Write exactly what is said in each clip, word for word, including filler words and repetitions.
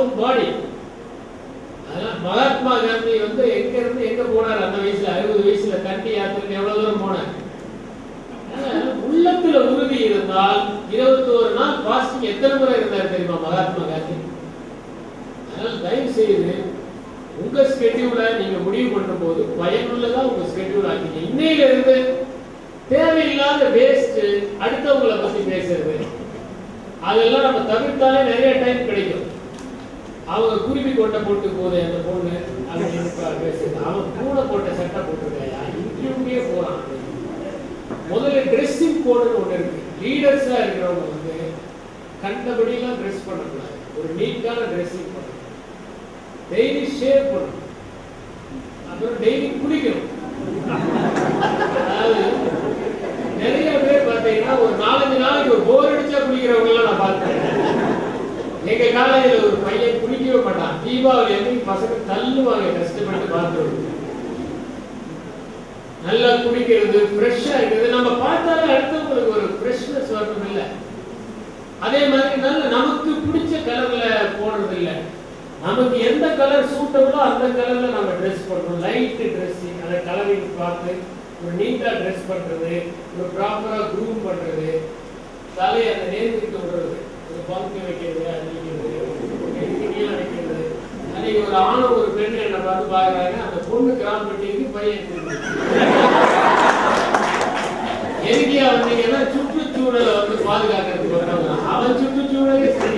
own body. Mahatma Gandhi வந்து எங்க இருந்து எங்க போனார் அந்த வயசுல அறுபது வயசுல தண்டி யாத்திரை எவ்வளவு தூரம் போனார். உள்ளத்துல உறுதி இருந்தால் இருபத்தோரு நாள் பாஸ்டிங் எத்தனை முறை இருந்தார் தெரியுமா மகாத்மா காந்தி? அதனால தயவு செய்து உங்க ஸ்கெட்யூலை நீங்க முடிவு பண்ணும் போது பயனுள்ளதா உங்க ஸ்கெட்யூல் ஆக்கிங்க. இன்னையில இருந்து தேவையில்லாத வேஸ்ட் அடுத்தவங்களை பத்தி பேசுறது அதெல்லாம் நம்ம தவிர்த்தாலே நிறைய டைம் கிடைக்கும். அவங்க குருவி கொட்டை போட்டு போதே அந்த பொண்ணு அப்படின்னு பேசுறது, அவன் பூனை போட்ட சட்டை போட்டிருக்காயா இங்கே போறான். முதல்ல ட்ரெஸ்ஸிங் கோடுன்னு ஒண்ணு இருக்கு. லீடர்ஸா இருக்கிறவங்க வந்து கண்டபடியெல்லாம் ட்ரெஸ் பண்ணக்கூடாது. ஒரு நீட்டான ட்ரெஸ்ஸிங் பண்ணணும், டெய்லி ஷேவ் பண்ணணும், அப்புறம் டெய்லி குளிக்கணும். அதாவது நிறைய பேர் பார்த்தீங்கன்னா ஒரு நாலஞ்சு நாளைக்கு ஒரு போர் அடிச்சா குளிக்கிறவங்க எல்லாம் நான் பார்த்தேன். எங்க காலேஜ்ல ஒரு பையன் குளிக்கவே மாட்டான். தீபாவளி அன்னைக்கு பசங்க தள்ளுவாங்க கஷ்டப்பட்டு பார்த்து. நல்லா குளிக்கிறது, ஃப்ரெஷ்ஷா இருக்கிறது நம்ம பார்த்தாலே அடுத்தவங்களுக்கு ஒரு ஃப்ரெஷ்னஸ் வரணும் இல்லை. அதே மாதிரி நல்ல நமக்கு பிடிச்ச கலர்ல போடுறது இல்லை. நமக்கு எந்த கலர் சூட்டபிளோ அந்த கலர்ல நம்ம ட்ரெஸ் பண்றோம். லைட் ட்ரெஸ்ஸிங், அந்த கலரிங் பார்த்து ஒரு நீட்டா ட்ரெஸ் பண்றது, ஒரு ப்ராப்பரா க்ரூம் பண்றது, தலையை அந்த நேர்த்திட்டு விடுறது, ஒரு பங்கு வைக்கிறது, அடிக்கிறது, கீழே வைக்கிறது. அன்னைக்கு ஒரு ஆணை ஒரு பெண் என்ன பார்த்து பாக்குறாங்க, அந்த பொண்ணு கிராம் பண்ணிக்கு பையன் எதுக்கியா வந்தீங்கன்னா சுற்றுச்சூழலை வந்து பாதுகாக்கிறதுக்கு வர்றவங்க. அவன் சுற்றுச்சூழலே சரி.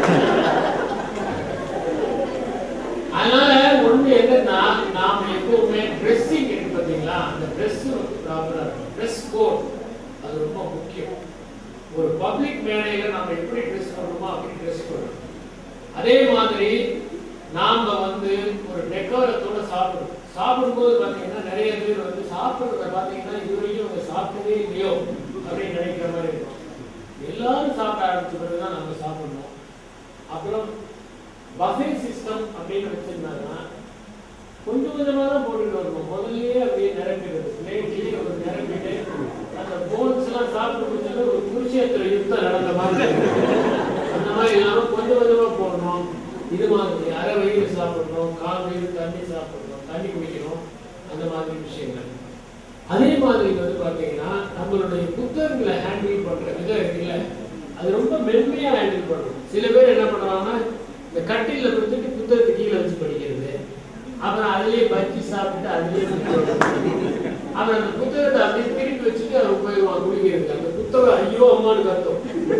அதனால ஒண்ணு என்னன்னா நாம எப்பவுமே ட்ரெஸ்ஸிங் இருக்கு பாத்தீங்களா, அந்த ட்ரெஸ் வந்து ப்ராப்பரா ட்ரெஸ் கோட் அது ரொம்ப முக்கியம். ஒரு பப்ளிக் மேடையில நாம எப்படி ட்ரெஸ் பண்ணணுமோ அப்படி ட்ரெஸ் பண்ணணும். அதே மாதிரி நாம வந்து ஒரு டெக்கோரத்தோட சாப்பிடணும். சாப்பிடும்போது பாத்தீங்கன்னா நிறைய பேர் வந்து சாப்பிடுறத பாத்தீங்கன்னா இது வரைக்கும் அவங்க சாப்பிட்டதே இல்லையோ அப்படின்னு நினைக்கிற மாதிரி இருக்கும். எல்லாரும் சாப்பிட ஆரம்பிச்ச பிறகுதான் நம்ம சாப்பிடணும். அப்புறம் பஃபே சிஸ்டம் அப்படின்னு வச்சிருந்தாங்கன்னா கொஞ்சம் கொஞ்சமா தான் போட்டுட்டு வரணும். முதல்லயே அப்படியே நிரப்பிடுறது, பிளேட்லயே ஒரு நிரப்பிட்டு அந்த போன்ஸ் எல்லாம் சாப்பிட்டு முடிச்சது ஒரு குருஷேத்திர யுத்தம் நடந்த மாதிரி அந்த மாதிரி இல்லாம கொஞ்சம் கொஞ்சமா போடணும். இது மாதிரி அரை வயிறு சாப்பிடணும், கால் வயிறு தண்ணி சாப்பிடணும், தண்ணி குடிக்கணும், அந்த மாதிரி விஷயங்கள். அதே மாதிரி வந்து பாத்தீங்கன்னா நம்மளுடைய புத்தகங்களை ஹேண்டில் பண்ற விதம் இருக்குல்ல, அது ரொம்ப மென்மையா ஹேண்டில் பண்ணணும். சில பேர் என்ன பண்றாங்கன்னா இந்த கட்டில கொடுத்துட்டு புத்தகத்தை கீழே வச்சு படிக்கிறது, அப்புறம் அதுலயே பச்சி சாப்பிட்டு அதுலயே அப்புறம் அந்த புத்தகத்தை அப்படியே திருப்பி வச்சுட்டு அவன் போயிடுவான் குடிக்கிறது. அந்த புத்தகம் ஐயோ அம்மானு கத்தோம்.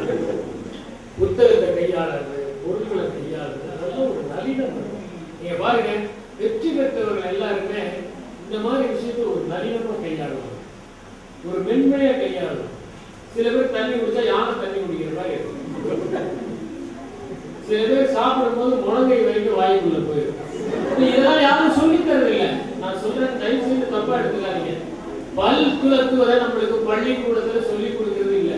புத்தகத்தை கையாளுறது, பொருட்களை கையாளுறது, அதெல்லாம் ஒரு நளினம். நீங்க பாருங்க, வெற்றி பெற்றவர்கள் எல்லாருமே இந்த மாதிரி விஷயத்த ஒரு நளினமா கையாளுவாங்க, ஒரு மென்மையா கையாளுவாங்க. சில பேர் தண்ணி குடிச்சா யானை தண்ணி குடிக்கிற மாதிரி இருக்கும். சில பேர் சாப்பிடும் போது முழங்கை வரைக்கும் வாய்க்குள்ள போயிடும். இதெல்லாம் யாரும் சொல்லி தரது இல்லை. நான் சொல்றேன், தயவு செய்து தப்பா எடுத்துக்காதீங்க. பல் துலக்குவதை நம்மளுக்கு பள்ளிக்கூடத்துல சொல்லி கொடுக்கறது இல்லை.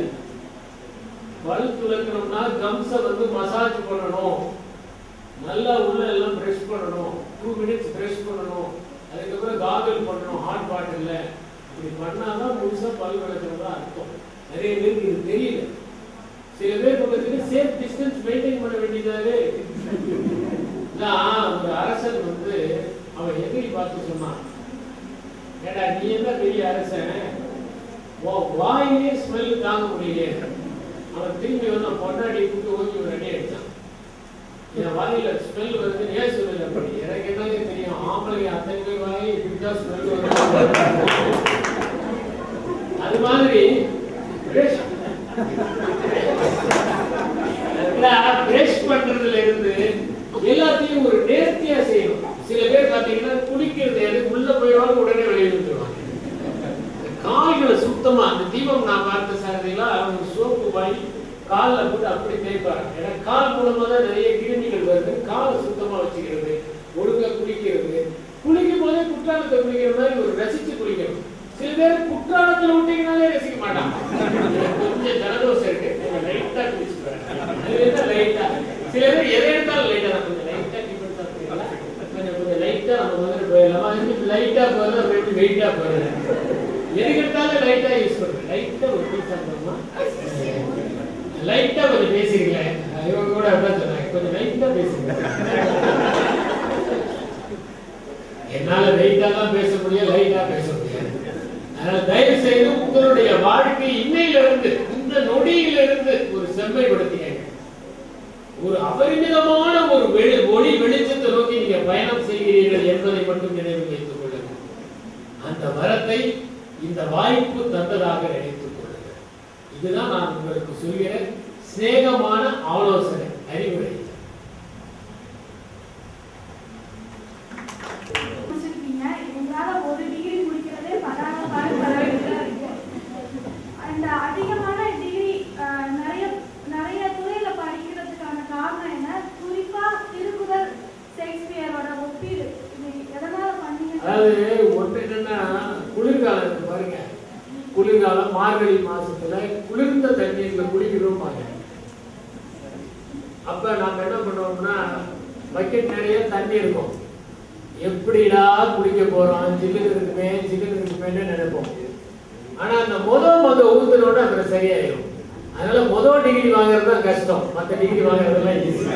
பல் துலக்கணும்னா கம்ஸ வந்து மசாஜ் பண்ணணும், நல்லா உள்ள எல்லாம் பிரஷ் பண்ணணும், டூ மினிட்ஸ் பிரஷ் பண்ணணும், அதுக்கப்புறம் காகல் பண்ணணும் ஹாட் பாட்டில்ல. இப்படி பண்ணாதான் முழுசா பல் விளக்குறதா அர்த்தம். நிறைய பேருக்கு இது தெரியல. சில பேர் பக்கத்துக்கு சேஃப் டிஸ்டன்ஸ் மெயின்டைன் பண்ண வேண்டியதாவே. ஒரு அரசன் வந்து அவன் எதிரி பார்த்து சொன்னான், ஏடா நீ என்ன பெரிய அரசன், வாயிலே ஸ்மெல் தாங்க முடியலையே. அவன் திரும்பி வந்து பொண்டாடி கூட்டு ஓகே ஒரு அடி அடிச்சான். என் வாயில ஸ்மெல் வருது ஏன் சொல்லல அப்படி, எனக்கு என்னவே தெரியும், ஆம்பளை அத்தனை பேர் வாய் இப்படிதான் ஸ்மெல் வருது. அது மாதிரி பிரஷ் பண்றதுல இருந்து எல்லாத்தையும் ஒரு நேர்த்தியா செய்யணும். சில பேர் பாத்தீங்கன்னா குளிக்கிறது எதுக்கு உள்ள போயிடுவாங்க, உடனே வெளியே வந்துருவாங்க. கால்களை சுத்தமா, அந்த தீபம் நான் பார்த்த சாரதிகளா அவங்க சோப்பு வாங்கி காலில் போட்டு அப்படி தேய்ப்பாங்க. ஏன்னா கால் மூலமா தான் நிறைய கிருமிகள் வருது. காலை சுத்தமா வச்சுக்கிறது, ஒழுங்கா குளிக்கிறது, குளிக்கும் போதே குற்றாலத்தை குளிக்கிற மாதிரி ஒரு ரசிச்சு குளிக்கணும். சில பேர் குற்றாலத்துல விட்டீங்கனாலே ரசிக்க மாட்டாங்க. கொஞ்சம் ஜலதோஷம் இருக்கு, கொஞ்சம் லைட்டா குளிச்சுப்பாங்க, லைட்டா. சில பேர் எதை எடுத்தாலும் லைட்டா தான், கொஞ்சம் லைட்டா டிஃபன் சாப்பிடுறீங்களா, கொஞ்சம் கொஞ்சம் லைட்டா நம்ம வந்துட்டு போயிடலாமா, லைட்டா போறதா அப்படி வெயிட்டா போறது, எதுக்கு எடுத்தாலும் லைட்டா யூஸ் பண்றேன். லைட்டா ஒரு டீ சாப்பிடணுமா, லைட்டா கொஞ்சம் பேசிருக்கேன், இவங்க கூட அப்படிதான் சொன்னாங்க, கொஞ்சம் லைட்டா பேசுங்க. செம்மைப்படுத்திங்க. ஒரு அபரிமிதமான ஒரு வெளி ஒளி வெளிச்சத்தை நோக்கி நீங்க பயணம் செய்கிறீர்கள் என்பதை மட்டும் நினைவில் வைத்துக் கொள்ளுங்கள். அந்த வரத்தை இந்த வாய்ப்பு தந்ததாக நினைத்துக் கொள்ளுங்கள். இதுதான் நான் உங்களுக்கு சொல்கிற சிநேகமான ஆலோசனை, அறிவுரை. ஒரு டிகிரி முடிக்கிறதே பதாயிரம் அந்த அதிகமான டிகிரி நிறைய நிறைய துறையில படிக்கிறதுக்கான காரணம் என்ன? குறிப்பா திருக்குறள், ஷேக்ஸ்பியரோட ஒப்பீடு, இது எதனால பண்ணீங்க? அதாவது ஒன்று என்னன்னா, குளிர்காலம் பாருங்க, குளிர்காலம் மார்கழி மாசத்துல குளிர்ந்த தண்ணீர்ல குளிக்கிறோம் பாருங்க. அப்ப நாம என்ன பண்ணுவோம்னா, பக்கெட் நிறைய தண்ணி இருக்கும், எப்படிடா குளிக்க போறோம், ஜில்லுன்னு இருக்குமே ஜில்லுன்னு இருக்குமேன்னு நினைப்போம். ஆனா அந்த முதல் மொதல் ஊத்துனோட அப்புறம் சரியாயிடும். அதனால முதல் டிகிரி வாங்குறது தான் கஷ்டம், மற்ற டிகிரி வாங்குறதெல்லாம் ஈஸி.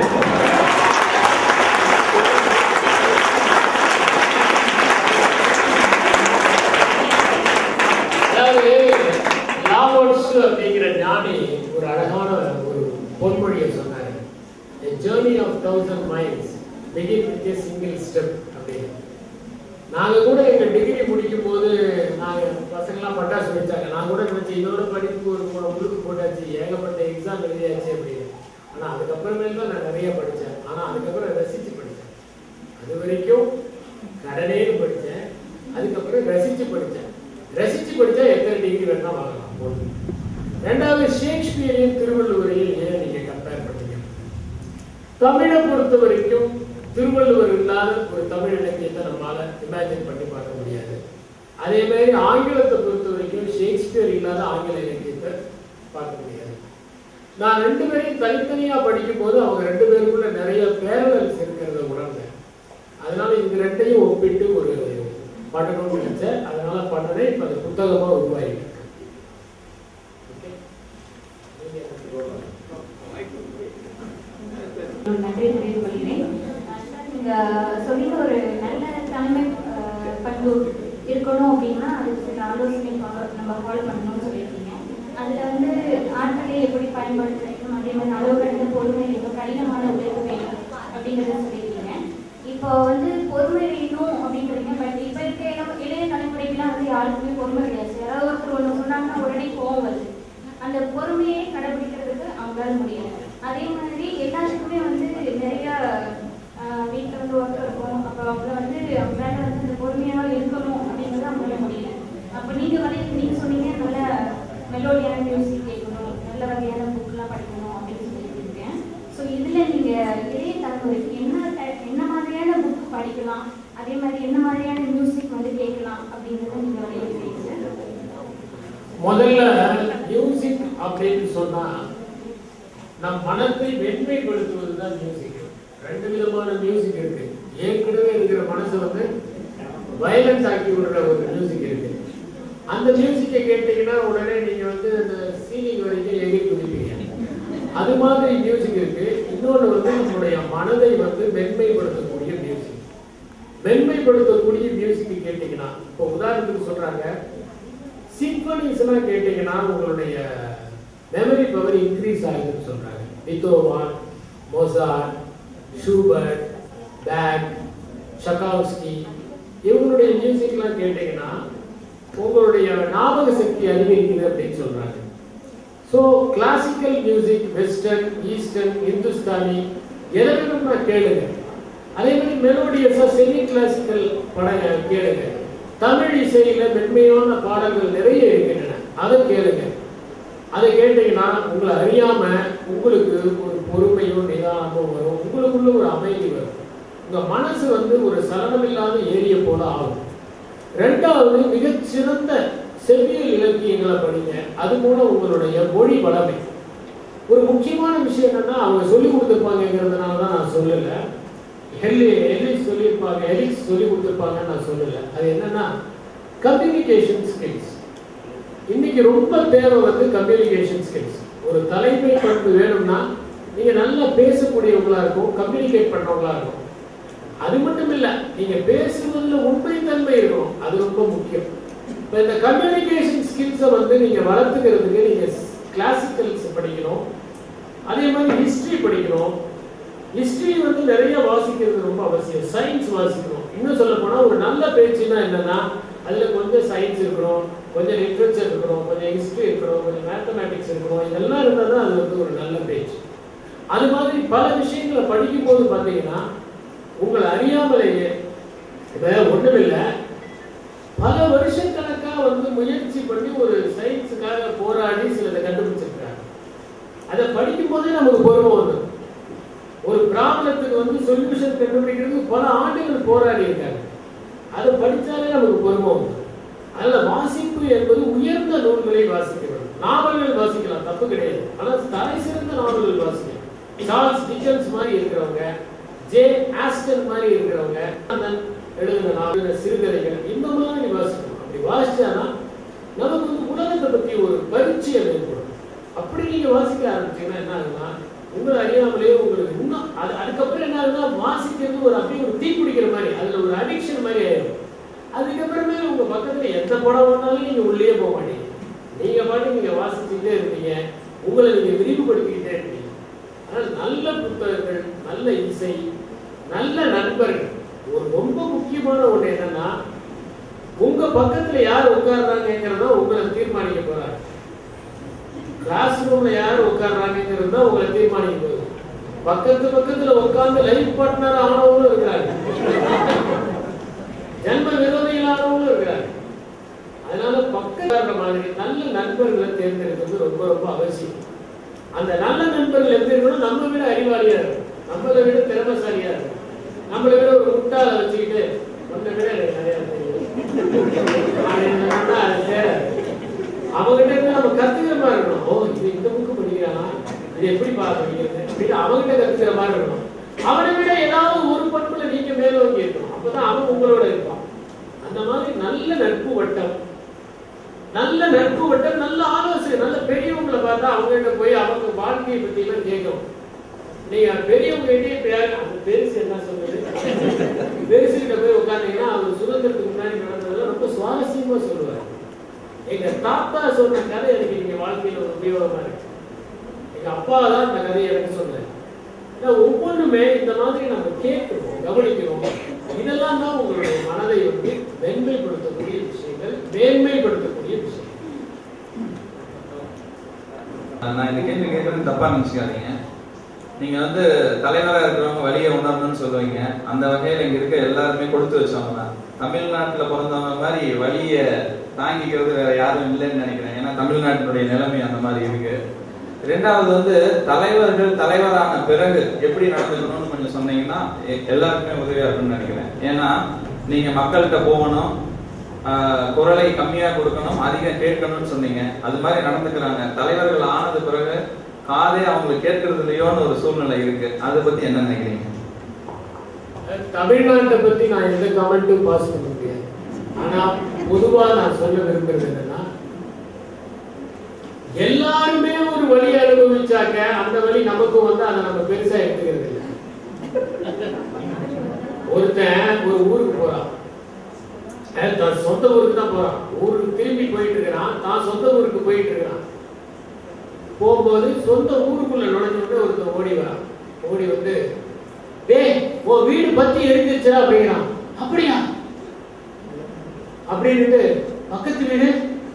அதாவது லாவோட்ஸ் அப்படிங்கிற ஞானி ஒரு அழகான ஒரு பொன்மொழியை சொன்னாரு. A journey of thousand miles begin with a single step அப்படின்னு. நாங்க கூட எங்க டிகிரி முடிக்கும் போது நாங்க பசங்களாம் பட்டாசு வச்சாங்க. நான் கூட நினைச்சேன் இதோட படிப்பு ஒரு முழுக்கு போட்டாச்சு, ஏகப்பட்ட எக்ஸாம் எழுதியாச்சு அப்படின்னு. ஆனா அதுக்கப்புறமேல தான் நான் நிறைய படித்தேன். ஆனா அதுக்கப்புறம் ரசிச்சு படித்தேன். அது வரைக்கும் கடனேன்னு படித்தேன், அதுக்கப்புறம் ரசிச்சு படித்தேன். ரசிச்சு படித்தா எத்தனை டிகிரி வேணா வாங்கலாம் போதும். ரெண்டாவது, ஷேக்ஸ்பியரையும் திருவள்ளுவரையும் ஏன் நீங்க கம்பேர் பண்ணீங்க? தமிழை பொறுத்த வரைக்கும் திருவள்ளுவர் இல்லாத ஒரு தமிழ் இலக்கியத்தை நம்மளால இமேஜின் பண்ணி பார்க்க முடியாது. அதே மாதிரி ஆங்கிலத்தை பொறுத்த வரைக்கும் ஷேக்ஸ்பியர் இல்லாத ஆங்கில இலக்கியத்தை பார்க்க முடியாது. நான் ரெண்டு பேரையும் தனித்தனியா படிக்கும் போது அவங்க ரெண்டு பேருக்குள்ள நிறைய பேரலல்ஸ் இருக்கிறத உணர்ந்தேன். அதனால இந்த ரெண்டையும் ஒப்பிட்டு ஒரு பண்ணணும்னு நினைச்சேன். அதனால பண்ணனே இப்ப அது புத்தகமா உருவாயிருக்கு. நன்றி தெரிவித்துக் நீங்க சொல்லிட்டு ஒரு நல்ல தலைமை பண்பு இருக்கணும் அப்படின்னா அதுக்கு சில ஆலோசனை நம்ம ஃபாலோ பண்ணணும்னு சொல்லியிருக்கீங்க. அதுல வந்து ஆட்களை எப்படி பயன்படுத்தணும், அதே மாதிரி அளவு கடந்த பொறுமை வேணும், கடினமான உழைப்பு வேணும் அப்படிங்கிறத சொல்லியிருக்கீங்க. இப்போ வந்து பொறுமை வேணும் அப்படிங்கிறீங்க. பட் இப்போ இருக்க இளைய தலைமுறைக்கெல்லாம் வந்து யாருக்குமே பொறுமை கிடையாது. யாராவது ஒருத்தர் ஒன்று சொன்னாங்கன்னா உடனே கோவம் வருது. அந்த பொறுமையை கடைபிடிக்கிறதுக்கு அவங்களால முடியல. அதே மாதிரி எல்லாத்துக்குமே வந்து நிறைய வீட்டில் வந்து ஒர்க் இருக்கும். அப்போ அவங்க வந்து அவங்களால வந்து அந்த பொறுமையாக இருக்கணும் அப்படிங்கிறது அவங்களால முடியல. அப்போ நீங்கள் வந்து நீங்கள் சொன்னீங்க நல்ல மெலோடியான மியூசிக் கேட்கணும், நல்ல வகையான புக்கெலாம் படிக்கணும் அப்படின்னு சொல்லியிருக்கேன். ஸோ இதில் நீங்கள் இளைய தலைமுறைக்கு என்ன என்ன மாதிரியான புக் படிக்கலாம், அதே மாதிரி என்ன மாதிரியான மியூசிக் வந்து கேட்கலாம் அப்படிங்கிறத நீங்கள் வலியுறுத்தீங்க. முதல்ல மியூசிக் அப்படின்னு சொன்னா நம் மனத்தை வெண்மைப்படுத்துவதுதான் மியூசிக். ரெண்டு விதமான மியூசிக் இருக்கு. ஏற்கனவே இருக்கிற மனசை வந்து வயலன்ஸ் ஆக்கி விடுற ஒரு மியூசிக் இருக்கு. அந்த மியூசிக்கை கேட்டீங்கன்னா உடனே நீங்க வந்து அந்த சீலிங் வரைக்கும் எகிரி குதிப்பீங்க. அது மாதிரி மியூசிக் இருக்கு. இன்னொன்று வந்து நம்மளுடைய மனதை வந்து மென்மைப்படுத்தக்கூடிய மியூசிக். மென்மைப்படுத்தக்கூடிய மியூசிக் கேட்டீங்கன்னா, இப்போ உதாரணத்துக்கு சொல்றாங்க, சிம்பனிஸ் எல்லாம் கேட்டீங்கன்னா உங்களுடைய மெமரி பவர் இன்க்ரீஸ் ஆகுதுன்னு சொல்றாங்க. Beethoven, Mozart, Schubert, Bach, Tchaikovsky இவங்களுடைய மியூசிக்லாம் கேட்டீங்கன்னா உங்களுடைய ஞாபக சக்தி அதிகரிக்குது அப்படின்னு சொல்றாங்க. So classical music, western, eastern, Hindustani எதை வேணும்னா கேளுங்க. அதே மாதிரி மெலோடியஸா செமி கிளாசிக்கல் படங்க கேளுங்க. தமிழ் இசையில மென்மையான பாடல்கள் நிறைய இருக்கின்றன, அதை கேளுங்க. அதை கேட்டீங்கன்னா உங்களை அறியாம உங்களுக்கு ஒரு பொறுமையும் நிதானமும் வரும், உங்களுக்குள்ள ஒரு அமைதி வரும், உங்க மனசு வந்து ஒரு சலனமில்லாத ஏரிய போல ஆகும். ரெண்டாவது, மிகச்சிறந்த செவ்வியல் இலக்கியங்களை படிங்க. அது மூலம் உங்களுடைய மொழி வளமை. ஒரு முக்கியமான விஷயம் என்னன்னா, அவங்க சொல்லி கொடுத்துருப்பாங்கிறதுனால தான் நான் சொல்லலை. ஹெல்லி எலிக்ஸ் சொல்லியிருப்பாங்க, எலிக்ஸ் சொல்லி கொடுத்துருப்பாங்கன்னு நான் சொல்லலை. அது என்னன்னா கம்யூனிகேஷன் ஸ்கில்ஸ். இன்னைக்கு ரொம்ப தேவை வந்து கம்யூனிகேஷன் ஸ்கில்ஸ். ஒரு தலைமை பண்பு வேணும்னா நீங்க நல்லா பேசக்கூடியவங்களா இருக்கும், கம்யூனிகேட் பண்றவங்களா இருக்கும். அது மட்டும் இல்ல, நீங்க பேசுவதில் உண்மைத்தன்மை இருக்கணும், அது ரொம்ப முக்கியம். இப்போ இந்த கம்யூனிகேஷன் ஸ்கில்ஸை வந்து நீங்க வளர்த்துக்கிறதுக்கு நீங்க கிளாசிக்கல்ஸ் படிக்கணும், அதே மாதிரி ஹிஸ்டரி படிக்கிறோம். ஹிஸ்டரி வந்து நிறைய வாசிக்கிறது ரொம்ப அவசியம். சயின்ஸ் வாசிக்கிறோம். இன்னும் சொல்ல போனா ஒரு நல்ல பேச்சுன்னா என்னன்னா அதுல கொஞ்சம் சயின்ஸ் இருக்கணும், கொஞ்சம் லிட்ரேச்சர் இருக்கணும், கொஞ்சம் ஹிஸ்டரி இருக்கணும், கொஞ்சம் மேத்தமேட்டிக்ஸ் இருக்கணும். இதெல்லாம் இருந்தால் தான் அது வந்து ஒரு நல்ல பேச்சு. அது மாதிரி பல விஷயங்களை படிக்கும் போது பார்த்தீங்கன்னா உங்களை அறியாமலேயே ஒண்ணுமில்லை பல வருஷக்கணக்கா வந்து முயற்சி பண்ணி ஒரு சயின்ஸுக்காக போராடி சிலதை கண்டுபிடிச்சிருக்காங்க. அதை படிக்கும் போதே நமக்கு பொறுமை வந்து ஒரு ப்ராப்ளத்துக்கு வந்து சொல்யூஷன் கண்டுபிடிக்கிறதுக்கு பல ஆண்டுகள் போராடி இருக்காங்க. அதை படித்தாலே நமக்கு பொறுமை வந்து. அதனால வாசிப்பு என்பது உயர்ந்த நூல்களை வாசிக்க வேண்டும். நாவல்கள் வாசிக்கலாம், தப்பு கிடையாது. ஆனால் தலை சிறந்த நாவல்கள் வாசிக்கலாம். சார்ல்ஸ் டிக்கன்ஸ் மாதிரி இருக்கிறவங்க, ஜே ஆஸ்டன் மாதிரி இருக்கிறவங்க எழுதுன நாவல், சிறுகதைகள் இந்த மாதிரி வாசிக்கணும். அப்படி வாசிச்சாதான் நமக்கு வந்து உலகத்தை பற்றி ஒரு பரிச்சயம் ஏற்படும். அப்படி நீங்க வாசிக்க ஆரம்பிச்சீங்கன்னா என்ன ஆகுதுன்னா உங்களை அறியாமலேயே உங்களுக்கு இன்னும் அது அதுக்கப்புறம் என்ன ஆகுதுன்னா வாசிக்கிறது ஒரு அப்படியே ஒரு தீ பிடிக்கிற மாதிரி, அதுல ஒரு அடிக்ஷன் மாதிரி ஆயிடும். அதுக்கப்புறமே உங்க பக்கத்துல எந்த படம் வந்தாலும் நீங்க உள்ளே போக மாட்டீங்க. நீங்க பாட்டு நீங்க வாசிச்சுட்டே இருப்பீங்க, உங்களை நீங்க விரிவுபடுத்திக்கிட்டே இருப்பீங்க. அதனால நல்ல புத்தகங்கள், நல்ல இசை, நல்ல நண்பர்கள். ஒரு ரொம்ப முக்கியமான ஒண்ணு என்னன்னா உங்க பக்கத்துல யார் உட்கார்றாங்கிறத உங்களை தீர்மானிக்க போறாங்க. கிளாஸ் ரூம்ல யார் உட்கார்றாங்கிறது தான் உங்களை தீர்மானிக்க போகுது. பக்கத்து பக்கத்துல உட்கார்ந்து லைஃப் பார்ட்னர் ஆனவங்களும் இருக்கிறாங்க, ஜென்ம விரோதிகளானவங்களும் இருக்கிறாங்க. அதனால பக்கத்துல மாதிரி நல்ல நண்பர்களை தேர்ந்தெடுக்கிறது ரொம்ப ரொம்ப அவசியம். அந்த நல்ல நண்பர்கள் எப்படி இருக்கணும்? நம்ம விட அறிவாளியா இருக்கும், நம்மளை விட திறமைசாலியா இருக்கும், நம்மளை விட ஒரு முட்டாளை வச்சுக்கிட்டு உன்னை விட எனக்கு நிறைய தெரியும் அவங்ககிட்ட இருந்து நம்ம கத்துக்கிற மாதிரி இருக்கணும். ஓ இது இந்த புக்கு படிக்கிறானா, இது எப்படி படிக்கிறது அப்படின்னு அவங்ககிட்ட கத்துக்கிற மாதிரி இருக்கணும். அவனை விட ஏதாவது ஒரு பண்புல நீங்க மேலோங்கி இருக்கணும். அப்பதான் அவன் உங்களோட இருப்பான். அந்த மாதிரி நல்ல நட்பு வட்டம், நல்ல நட்பு வட்டம், நல்ல ஆலோசனை, நல்ல பெரியவங்களை பார்த்தா அவங்ககிட்ட போய் அவங்க வாழ்க்கையை பத்தி எல்லாம் கேட்கணும். நீங்க பெரியவங்க கிட்டே அந்த பெருசு என்ன சொல்றது, பெருசு கிட்ட போய் உட்காந்தீங்கன்னா அவர் சுதந்திரத்துக்கு முன்னாடி நடந்ததெல்லாம் ரொம்ப சுவாரஸ்யமா சொல்லுவார். எங்க தாத்தா சொன்ன கதை எனக்கு நீங்க வாழ்க்கையில ஒரு உபயோகமா இருக்கு. எங்க அப்பா தான் இந்த கதையை எனக்கு சொன்னார். ஒவ்வொன்றுமே இந்த மாதிரி நம்ம கேட்கிறோம், கவனிக்கிறோம். இதெல்லாம் தான் உங்களுடைய மனதை வந்து மேன்மைப்படுத்தக்கூடிய விஷயங்கள், மேன்மைப்படுத்தக்கூடிய விஷயம். நான் இந்த கேள்வி கேட்கறது தப்பா நினைச்சுக்காதீங்க. நீங்க வந்து தலைவராக இருக்கிறவங்க வழியை உணரணும்னு சொல்லுவீங்க. அந்த வகையில இங்க இருக்க எல்லாருமே கொடுத்து வச்சவங்க தான். தமிழ்நாட்டுல பிறந்தவங்க மாதிரி வழியை தாங்கிக்கிறது வேற யாரும் இல்லைன்னு நினைக்கிறேன். ஏன்னா தமிழ்நாட்டினுடைய நிலைமை அந்த மாதிரி இருக்கு. ரெண்டாவது வந்து தலைவர்கள் தலைவரான பிறகு எப்படி நடந்துக்கணும்னு கொஞ்சம் சொன்னீங்கன்னா எல்லாருக்குமே உதவியா இருக்கும்னு நினைக்கிறேன். ஏன்னா நீங்க மக்கள்கிட்ட போகணும், குரலை கம்மியா கொடுக்கணும், அதிகம் கேட்கணும்னு சொன்னீங்க. அது மாதிரி நடந்துக்கிறாங்க. தலைவர்கள் ஆனது பிறகு காதே அவங்களுக்கு கேட்கறது இல்லையோன்னு ஒரு சூழ்நிலை இருக்கு. அதை பத்தி என்ன நினைக்கிறீங்க? தமிழ்நாட்டை பத்தி நான் எந்த கமெண்ட்டும் பாஸ் பண்ண முடியாது. ஆனா பொதுவா நான் சொல்ல விரும்புறது என்னன்னா எல்லாருமே ஒரு வழி அனுபவிச்சாக்க அந்த வழி நமக்கும் வந்து அதை நம்ம பெருசா எடுத்துக்கிறது இல்லை. ஒருத்தன் ஒரு ஊருக்கு போறான், தான் சொந்த ஊருக்கு தான் போறான், ஊருக்கு திரும்பி போயிட்டு இருக்கிறான், தான் சொந்த ஊருக்கு போயிட்டு இருக்கிறான். போகும்போது சொந்த ஊருக்குள்ள நுழைஞ்சு ஒருத்தன் ஓடி வரான். ஓடி வந்து டேய் உன் வீடு பத்தி எரிஞ்சிருச்சா அப்படிங்கிறான். அப்படியா அப்படின்னு பக்கத்து வீடு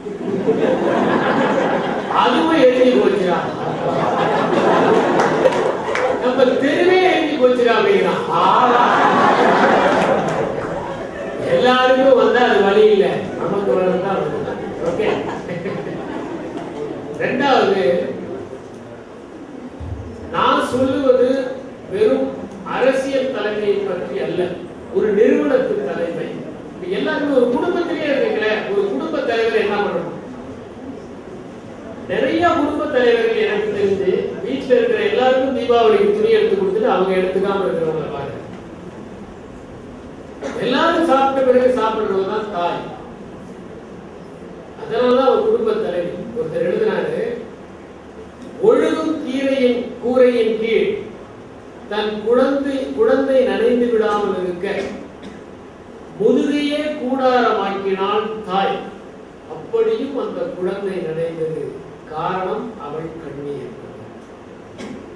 அதுவும் எரிஞ்சு போச்சுடா, நம்ம தெருவே எரிஞ்சு போச்சுடா அப்படிங்கிறான். எல்லாருக்கும் வந்தா அது வழி இல்லை, நமக்கு வளர்ந்தா ஓகே. ரெண்டாவது, நான் சொல்லுவது வெறும் அரசியல் தலைமையை பற்றி அல்ல, ஒரு நிறுவனத்து தலைமை. எல்லாருமே ஒரு குடும்பத்திலே இருக்கீங்களே, ஒரு குடும்ப தலைவர் என்ன பண்ணணும்? நிறைய குடும்ப தலைவர்கள் எனக்கு தெரிஞ்சு வீட்டுல இருக்கிற எல்லாருக்கும் தீபாவளிக்கு துணி எடுத்து கொடுத்துட்டு அவங்க எடுத்துக்காம இருக்கிறவங்களை பாருங்க. எல்லாரும் சாப்பிட்ட பிறகு சாப்பிடுறதுதான் தாய். அதனாலதான் ஒரு குடும்ப தலைவி. ஒருத்தர் எழுதினாரு, ஒழுகும் கீரையின் கூரையின் கீழ் தன் குழந்தை குழந்தை நனைந்து விடாமல் இருக்க முதுகையே கூடாரமாக்கினாள் தாய், அப்படியும் அந்த குழந்தை நனைந்தது, காரணம் அவள் கண்ணீர்.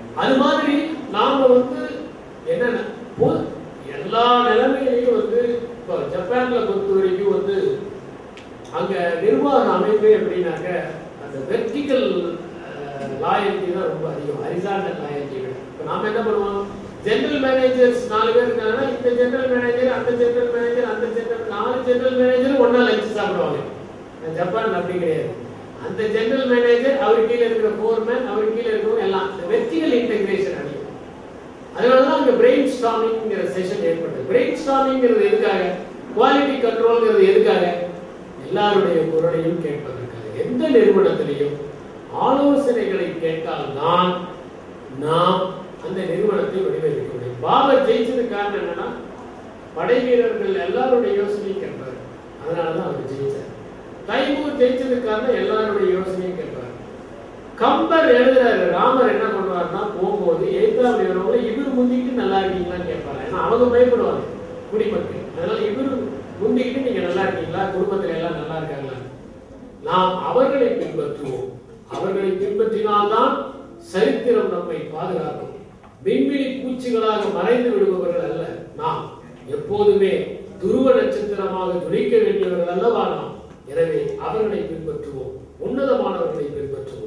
அது மாதிரி நாம வந்து என்னன்னா எல்லா நிலைமையிலையும் வந்து இப்போ ஜப்பான்ல பொறுத்த வரைக்கும் வந்து அங்க நிர்வாக அமைப்பு எப்படின்னாக்க அந்த வெர்டிக்கல் லாயல்ட்டி தான் ரொம்ப அதிகம், ஹரிசாண்டல் லாயல்ட்டி விட. இப்போ நாம என்ன பண்ணுவோம், ஜெனரல் மேனேஜர்ஸ் நாலு பேர் இருக்காங்கன்னா இந்த ஜெனரல் மேனேஜர் அந்த ஜெனரல் மேனேஜர் அந்த ஜெனரல் நாலு ஜெனரல் மேனேஜர் ஒன்னா லஞ்ச் சாப்பிடுவாங்க. ஜப்பான் அப்படி கிடையாது. அந்த ஜெனரல் மேனேஜர் அவர் கீழே இருக்கிற ஃபோர்மேன் அவர் கீழே இருக்கிறவங்க எல்லாம் வெர்டிகல் இன்டெகிரேஷன் அதிகம். அதனாலதான் அங்க பிரெயின் ஸ்டார்மிங்கிற செஷன் ஏற்பட்டது. பிரெயின் ஸ்டார்மிங்கிறது எதுக்காக, குவாலிட்டி கண்ட்ரோல்ங்கிறது எதுக்காக, எல்லாருடைய குரலையும் கேட்பதற்காக. எந்த நிறுவனத்திலையும் ஆலோசனைகளை கேட்டால்தான் நாம் அந்த நிறுவனத்தை வடிவமைக்க முடியும். பாபர் ஜெயிச்சதுக்கு காரணம் என்னன்னா படை வீரர்கள் எல்லாருடைய யோசனையும் கேட்பாரு, அதனாலதான் அவர் ஜெயிச்சார். தைமூர் ஜெயிச்சதுக்கு காரணம் எல்லாருடைய யோசனையும் கேட்பாரு. கம்பர் எழுதுறாரு, ராமர் என்ன பண்ணுவாருன்னா போகும்போது எய்தாம் எழுறவங்க இவரு முந்திக்கிட்டு நல்லா இருக்கீங்களான்னு கேட்பாரு. ஏன்னா அவங்க பயப்படுவாங்க குடிமக்கள், அதனால இவரு முந்திக்கிட்டு நீங்க நல்லா இருக்கீங்களா, குடும்பத்துல எல்லாம் நல்லா இருக்காங்களா. நாம் அவர்களை பின்பற்றுவோம். அவர்களை பின்பற்றினால்தான் சரித்திரம் நம்மை பாதுகாக்கும். விண்வெளி பூச்சிகளாக மறைந்து விடுபவர்கள் அல்ல நாம், எப்போதுமே துருவ நட்சத்திரமாக துடிக்க வேண்டியவர்கள் அல்லவா நாம். எனவே அவர்களை பின்பற்றுவோம், உன்னதமானவர்களை பின்பற்றுவோம்.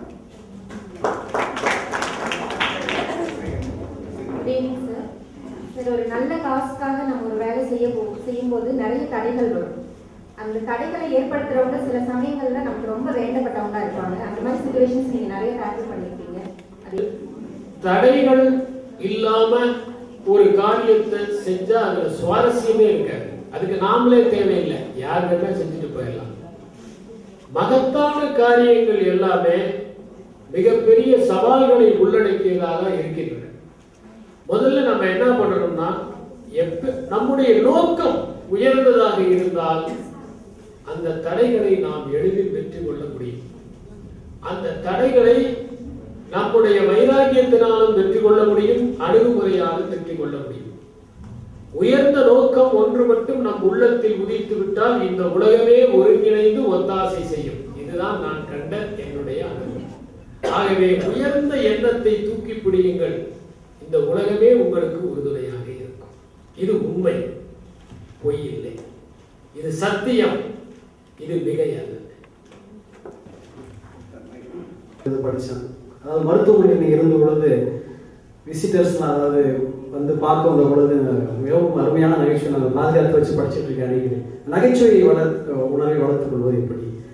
ஒரு நல்ல காசுக்காக நம்ம ஒரு வேலை செய்ய செய்யும் போது நிறைய தடைகள் வரும். அந்த தடைகளை ஏற்படுத்துறவங்க சில சமயங்கள்ல நமக்கு ரொம்ப வேண்டப்பட்டவங்களா இருப்பாங்க. அந்த மாதிரி சிச்சுவேஷன்ஸ் நீங்க நிறைய டேக்கிள் பண்ணிருக்கீங்க. அது தடைகள் இல்லாம ஒரு காரியத்தை செஞ்சா அதுல சுவாரஸ்யமே இருக்காது. அதுக்கு நாமளே தேவையில்லை, யார் வேணா செஞ்சுட்டு போயிடலாம். மகத்தான காரியங்கள் எல்லாமே மிகப்பெரிய சவால்களை உள்ளடக்கியதாக இருக்கின்றன. முதல்ல நம்ம என்ன பண்ணணும்னா, எப்ப நம்முடைய நோக்கம் உயர்ந்ததாக இருந்தால் அந்த தடைகளை நாம் எளிதில் வெற்றி கொள்ள முடியும். அந்த தடைகளை நம்முடைய வைராக்கியத்தினாலும் வெற்றி கொள்ள முடியும், அணுகுமுறையாலும் வெற்றி கொள்ள முடியும். உயர்ந்த நோக்கம் ஒன்று மட்டும் நம் உள்ளத்தில் உதித்து விட்டால் இந்த உலகமே ஒருங்கிணைந்து ஒத்தாசை செய்யும். இதுதான் நான் கண்ட என்னுடைய அனுபவம். ஆகவே உயர்ந்த எண்ணத்தை தூக்கி பிடியுங்கள், இந்த உலகமே உங்களுக்கு உறுதுணையாக இருக்கும். இது உண்மை, பொய் இல்லை. இது சத்தியம், இது மிகை அல்ல. படித்தேன். அதாவது மருத்துவமனையில் இருந்த பொழுது விசிட்டர்ஸ்லாம் அதாவது வந்து பார்க்க வந்த பொழுது மிகவும் அருமையான நகைச்சுவை நாங்கள் பாதுகாத்து வச்சு படிச்சுட்டு இருக்கேன். நகைச்சுவை வளர்த்து உணவை வளர்த்துக் கொள்வது எப்படி